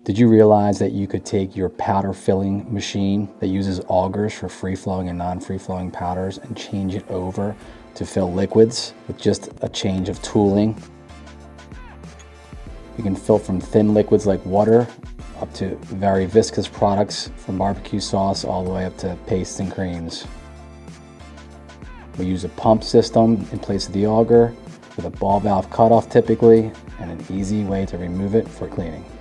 Did you realize that you could take your powder filling machine that uses augers for free-flowing and non-free-flowing powders and change it over to fill liquids with just a change of tooling? You can fill from thin liquids like water up to very viscous products, from barbecue sauce all the way up to pastes and creams. We use a pump system in place of the auger with a ball valve cutoff typically, and an easy way to remove it for cleaning.